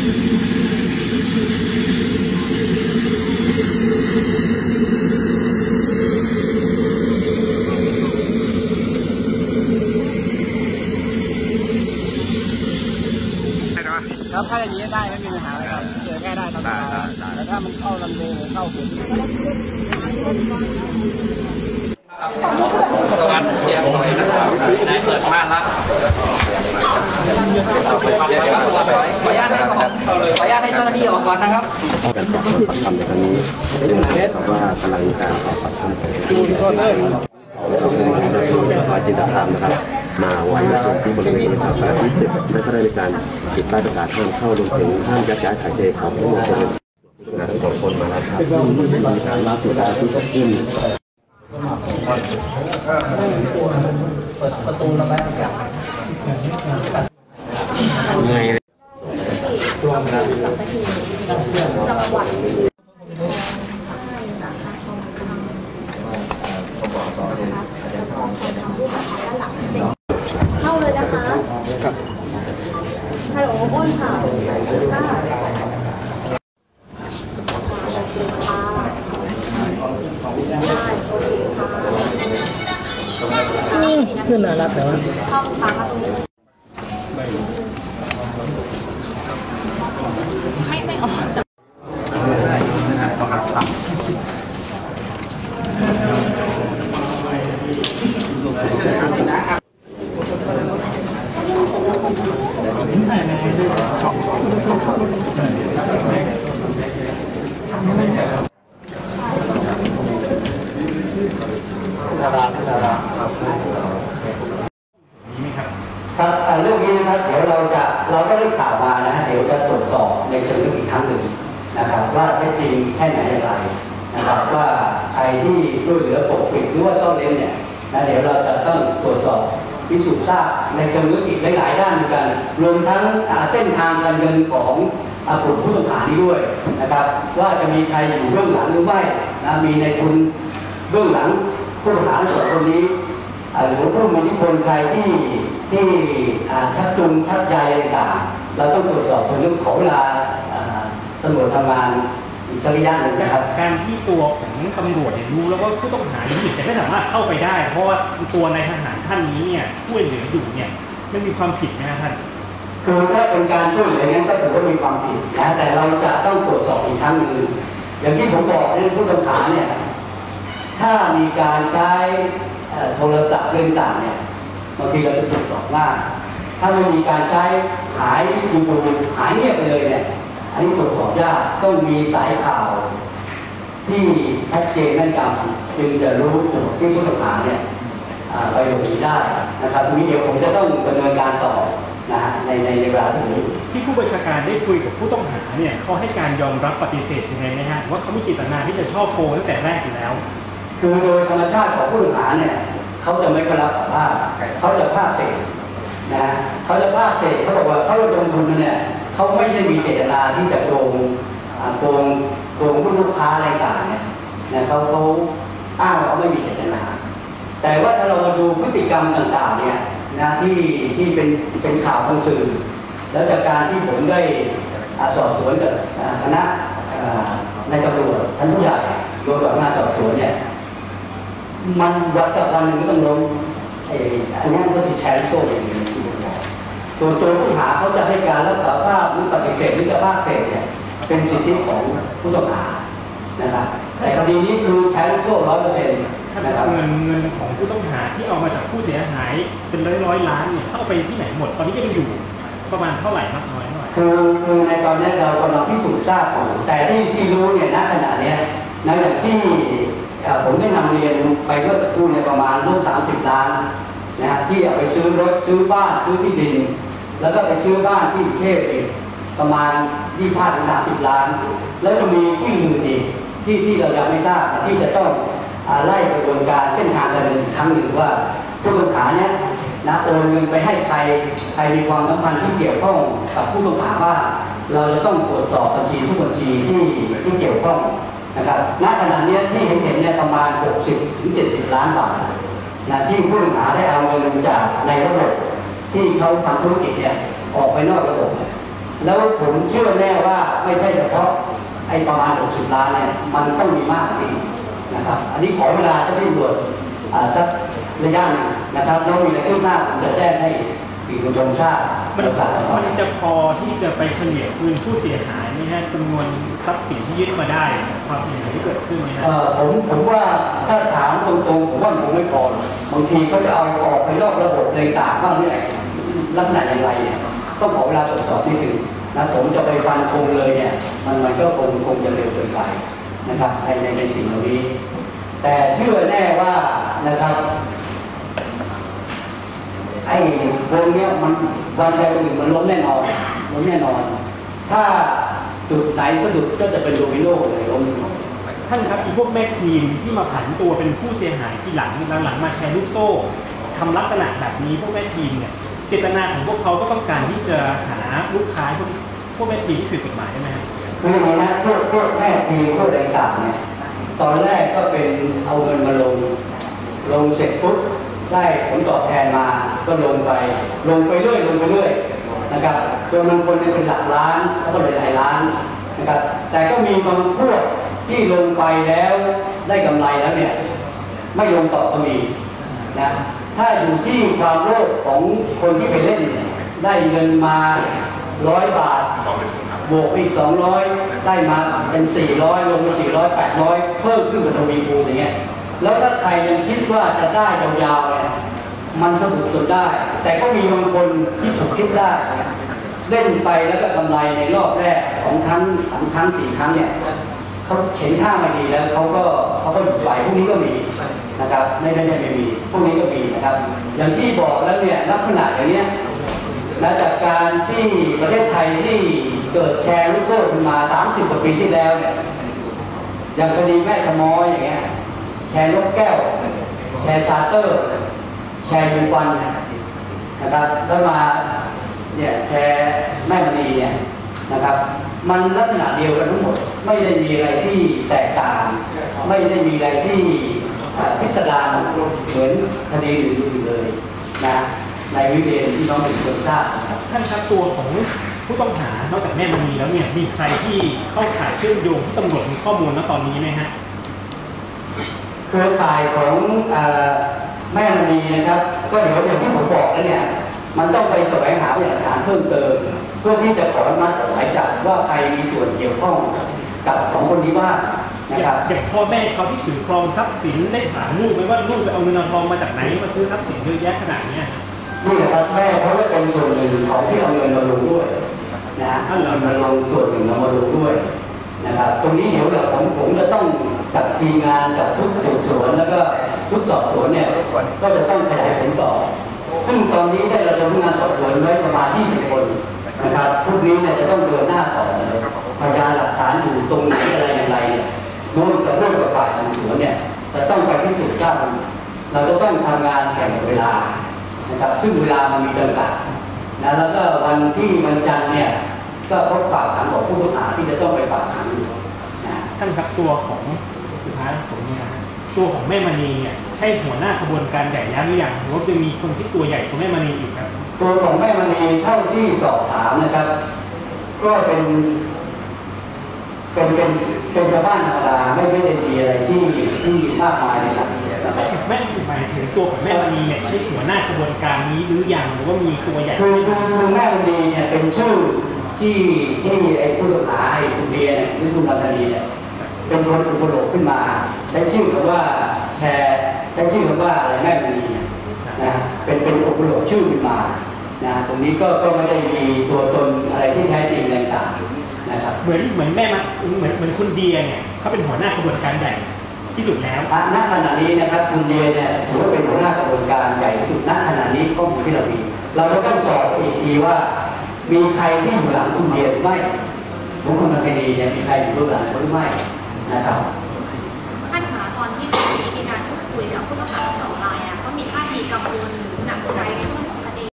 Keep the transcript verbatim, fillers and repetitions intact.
ครับถ้าอย่างนี้ได้ไม่มีปัญหาเลยครับเจอแค่ได้ตลอดแต่ถ้ามันเข้าลำเลียงเข้าถึงสวัสดีเชียร์หน่อยนะครับนายเปิดม่านละขออนุญาตให้ขออนุญาตให้เจ้าหน้าที่ออกก่อนนะครับการสอบปากคำในครั้งนี้เป็นหมายความว่ากำลังการสอบปากคำของสภาจิตธรรมนะครับมาวันจนที่บริเวณนะครับขณะที่ตึกได้ก็ได้มีการติดป้ายประกาศห้ามเข้ารวมถึงห้ามยัดย้ายถ่ายเทของผู้คนผู้ต้องหาทั้งสองคนมาแล้วครับมีการล่าสุดที่เกิดขึ้นเปิดประตูระบายอากาศไงเข้าเลยนะคะฮัลโหลอ้นค่ะค่ะขึ้นน่ารักแต่ว่าเข้าทางตรงนี้ไม่ไม่ออกครับเรื่องนี้นะครับเดี๋ยวเราจะเราก็ได้ข่าวมานะเดี๋ยวจะตรวจสอบในเชิงลึกอีกครั้งหนึ่งนะครับว่าแท้จริงแค่ไหนอย่างไรนะครับว่าใครที่ช่วยเหลือปกปิดหรือว่าซ่อนเร้นเนี่ยนะเดี๋ยวเราจะต้องตรวจสอบพิสูจน์ทราบในเชิงลึกอีกหลายๆด้านเหมือนกันรวมทั้งเส้นทางการเงินของกลุ่มผู้ต้องหานี้ด้วยนะครับว่าจะมีใครอยู่เบื้องหลังหรือไม่นะมีในทุนเบื้องหลังผู้ต้องหาทั้งสองคนนี้หรือผู้มีอิทธิพลใครที่ที่ชักจูงชักใยต่างๆเราต้องตรวจสอบเรื่องของเวลาตำรวจทำงานอีกสักระยะหนึ่งนะครับการที่ตัวของตำรวจรู้แล้วว่าผู้ต้องหาอยู่แต่ไม่สามารถเข้าไปได้เพราะว่าตัวนายทหารท่านนี้เนี่ยช่วยเหลืออยู่เนี่ยไม่มีความผิดนะท่านคือถ้าเป็นการช่วยเหลือนั้นก็ถือว่ามีความผิดนะแต่เราจะต้องตรวจสอบอีกครั้งหนึ่งอย่างที่ผมบอกในผู้ต้องหาเนี่ยถ้ามีการใช้โทรศัพท์เรื่องต่างเนี่ยบางทีเราจะตรวจสอบง่ายถ้าไม่มีการใช้หายดูหายเงียบไปเลยเนี่ยอันนี้ตรวจสอบยากต้องมีสายข่าวที่ชัดเจนแน่นยำจึงจะรู้จุดที่ผู้ต้องหาเนี่ยไปหลบหนีได้นะครับทีนี้เดี๋ยวผมจะต้องดำเนินการต่อนะฮะในในเวลาที่นี้ที่ผู้บัญชาการได้คุยกับผู้ต้องหาเนี่ยเขาให้การยอมรับปฏิเสธยังไงไหมฮะว่าเขามีเจตนาที่จะชอบโกงตั้งแต่แรกอยู่แล้วคือโดยธรรมชาติของผู้ต้องหาเนี่ยเขาจะไม่รับสารภาพเขาจะภาคเศษนะเขาจะภาคเศษเขาบอกว่าเขาลงทุนเนี่ยเขาไม่ได้มีเจตนาที่จะโกงโกงโกงผู้ลูกค้าอะไรต่างเนี่ยนะเขาเขาอ้างว่าเขาไม่มีเจตนาแต่ว่าถ้าเรามาดูพฤติกรรมต่างๆเนี่ยนะที่ที่เป็นเป็นข่าวทางสื่อแล้วจากการที่ผมได้สอบสวนกับคณะในตำรวจท่านผู้ใหญ่โดยกับงานสอบสวนเนี่ยมันวัดจากวันหนึ่งก็ต้องลงอันนี้ก็จะแชร์โซ่อย่างนี้ส่วนตัวผู้หาเขาจะให้การรับสารภาพหรือปฏิเสธหรือจะภาคเศษเนี่ยเป็นสิทธิของผู้ต้องหานะครับแต่คดีนี้คือแชร์โซ่ร้อยเปอร์เซ็นต์นะครับเงินเงินของผู้ต้องหาที่เอามาจากผู้เสียหายเป็นร้อยร้อยล้านเนี่ยเข้าไปที่ไหนหมดตอนนี้ยังอยู่ประมาณเท่าไหร่มากน้อยเท่าไหร่คือคือในตอนนี้เรากำลังพิสูจน์ทราบอยู่แต่ที่ที่รู้เนี่ยณขณะนี้ในอย่างที่ผมได้นำเรียนไปเมื่อสักครู่ในประมาณร่วมสามสิบล้านนะฮะที่เอาไปซื้อรถซื้อบ้านซื้อที่ดินแล้วก็ไปซื้อบ้านที่เทพอีกประมาณยี่สิบห้าถึงสามสิบล้านแล้วจะมีที่อื่นอีกที่ที่เรายังไม่ทราบที่จะต้องไล่กระบวนการเส้นทางการเงินครั้งหนึ่งว่าผู้ต้องหาเนี่ยนะโอนเงินไปให้ใครใครมีความสัมพันธ์ที่เกี่ยวข้องกับผู้ต้องหาว่าเราจะต้องตรวจสอบบัญชีทุกบัญชีที่ที่เกี่ยวข้องนะครับณขณะนี้ที่เห็นเห็นเนี่ยประมาณหกสิบถึงเจ็ดสิบล้านบาทนะที่ผู้ต้องหาได้เอาเงินจากในระบบที่เขาทำธุรกิจเนี่ยออกไปนอกระบบแล้วผมเชื่อแน่ว่าไม่ใช่เฉพาะไอ้ประมาณหกสิบล้านเนี่ยมันต้องมีมากจริงนะครับอันนี้ขอเวลาจะที่ตรวจสักระยะหนึ่งนะครับแล้วมีอะไรขึ้นหน้าผมจะแจ้งให้สื่อมวลชนทราบมันมันจะพอที่จะไปเฉลี่ยคืนผู้เสียหายนี่ฮะจำนวนทรัพย์สินที่ยึดมาได้ความเสียหายที่เกิดขึ้นนี่ฮะเออผมผมว่าถ้าถามตรงๆผมว่าผมไม่พอบางทีเขาจะเอาออกไปนอกระบบอะไรต่างบ้างเนี่ยลักษณะอย่างไรเนี่ยต้องขอเวลาตรวจสอบนิดนึงนะผมจะไปฟันคงเลยเนี่ยมันมันก็คงคงจะเร็วเกินไปนะครับในในในสิ่งเหล่านี้แต่เชื่อแน่ว่านะครับไอ้วงเนี้ยมันวันใดวันหนึ่งมันล้มแน่นอนล้มแน่นอนถ้าจุดไหนสะดุดก็จะเป็นโดมิโนเลยล้มท่านครับอีพวกแม่ทีมที่มาผันตัวเป็นผู้เสียหายที่หลังหลังๆมาแชร์ลูกโซ่ทำลักษณะแบบนี้พวกแม่ทีมเนี่ยเจตนาของพวกเขาก็ต้องการที่จะหาลูกค้าพวกพวกแม่ทีมที่ผิดกฎหมายใช่ไหมครับคืออย่างนี้นะพวกพวกแม่ทีมพวกอะไรต่างเนี่ยตอนแรกก็เป็นเอาเงินมาลงลงเสร็จปุ๊บได้ผลตอบแทนมาก็ลงไปลงไปเรื่อยลงไปเรื่อยนะครับจนบางคนเป็นหลักล้านแล้วก็หลายล้านนะครับแต่ก็มีบางพวกที่ลงไปแล้วได้กำไรแล้วเนี่ยไม่ลงต่อก็มีนะถ้าอยู่ที่ความโลภของคนที่ไปเล่นได้เงินมาร้อยบาทบวกอีกสองร้อยได้มาเป็นสี่ร้อยลงไปสี่ร้อยแปดร้อยเพิ่มขึ้นเป็นทวีคูณอย่างเงี้ยแล้วถ้าใครยังคิดว่าจะได้ยาวๆเนี่ยมันสะดุดจนได้แต่ก็มีบางคนที่ฉุกคิดได้เล่นไปแล้วก็กำไรในรอบแรกสองครั้งสามครั้งสี่ครั้งเนี่ยเขาเข็นท่ามาดีแล้วเขาก็เขาก็หยุดไหวพวกนี้ก็มีนะครับไม่ได้ไม่มีพวกนี้ก็มีนะครับอย่างที่บอกแล้วเนี่ยลักษณะอย่างเนี้ยและจากการที่ประเทศไทยที่เกิดแชร์ลูกโซ่ขึ้นมาสามสิบกว่าปีที่แล้วเนี่ยอย่างคดีแม่ชะม้อยอย่างเงี้ยแชร์นกแก้วแชร์ชาร์เตอร์แชร์ยูฟันนะครับแล้วมาเนี่ยแชร์แม่มณีเนี่ยนะครับมันลักษณะเดียวกันทั้งหมดไม่ได้มีอะไรที่แตกต่างไม่ได้มีอะไรที่พิสดารเหมือนคดีอื่นๆเลยนะในวิเดียนที่น้องเป็นคนทราบท่านครับตัวของผู้ต้องหานอกจากแม่มณีแล้วเนี่ยมีใครที่เข้าข่ายเชื่อมโยงที่ตำรวจมีข้อมูลณตอนนี้ไหมฮะเครือข่ายของแม่มณีนะครับก็เดี๋ยวอย่างที่ผมบอกแล้วเนี่ยมันต้องไปแสวงหาพยานหลักฐานเพิ่มเติมเพื่อที่จะขออนุมัติหมายจับว่าใครมีส่วนเกี่ยวข้องกับของคนนี้บ้างนะครับอย่างพ่อแม่เขาที่ถือครองทรัพย์สินได้ถามลูกไหมว่าลูกไปเอาเงินเอาทองมาจากไหนมาซื้อทรัพย์สินเยอะแยะขนาดนี้นี่แหละครับแม่เขาก็เป็นส่วนหนึ่งของที่เอาเงินมาลงด้วยนะเอาเงินมาลงส่วนหนึ่งมาลงด้วยนะครับตรงนี้เดี๋ยวเราผมผมจะต้องจัดทีมงานกับทุกสืบสวนแล้วก็ทุกสอบสวนเนี่ยก็จะต้องขยายผลต่อซึ่งตอนนี้ได้ระดมงานสอบสวนไว้ประมาณยี่สิบคนนะครับพวกนี้เนี่ยจะต้องเดินหน้าต่อพยานหลักฐานอยู่ตรงไหนอะไรอย่างไรเนี่ยร่วมกับร่วมกับฝ่ายสืบสวนเนี่ยจะต้องไปพิสูจน์ทราบเราจะต้องทำงานแข่งเวลานะครับซึ่งเวลามันมีจำกัดนะแล้วก็วันที่วันจันทร์เนี่ยก็พบฝากขังของผู้ต้องหาที่จะต้องไปฝากขังนะท่านครับตัวของสุดท้ายผมเนี่ยนะตัวของแม่มณีเนี่ยใช่หัวหน้าขบวนการใหญ่ยักษ์หรือยังหรือว่าจะมีคนที่ตัวใหญ่กว่าแม่มณีอีกครับตัวของแม่มณีเท่าที่สอบถามนะครับก็เป็นเป็นเป็นเป็นชาวบ้านธรรมดาไม่ไม่ได้มีอะไรที่ที่มากมายนะครับแม่หมายถึงตัวของแม่มณีเนี่ยใช่หัวหน้าขบวนการนี้หรือยังหรือว่ามีตัวใหญ่คือคือแม่มณีเนี่ยเป็นชื่อที่ที่ไอ้ผู้ต้องหาไอ้คุณเบียร์เนี่ยหรือคุณรัตนีเนี่ยเป็นคนอุปโลกขึ้นมาใช้ชื่อคำว่าแชร์ใช้ชื่อคำว่าอะไรแม่มณีนะเป็นเป็นอุปโลกชื่อขึ้นมานะตรงนี้ก็ก็ไม่ได้มีตัวตนอะไรที่แท้จริงอะไรต่างนะครับเหมือนเหมือนแม่มาเหมือนเหมือนคุณเดียเนี่ยเขาเป็นหัวหน้าขบวนการใหญ่ที่สุดแล้วณขณะนี้นะครับคุณเดียเนี่ยถือว่าเป็นหัวหน้าขบวนการใหญ่ที่สุดณขณะนี้ข้อมูลที่เรามีเราจะต้องสอบอีกทีว่ามีใครที่อยู่หลังคุณเดียหรือไม่บุคคลทางคดีเนี่ยมีใครอยู่เบื้องหลังหรือไม่นะครับท่านคะตอนที่มีการพูดคุยกับผู้ต้องหาสองรายอ่ะก็มีท่าทีกังวลหรือหนักใจใน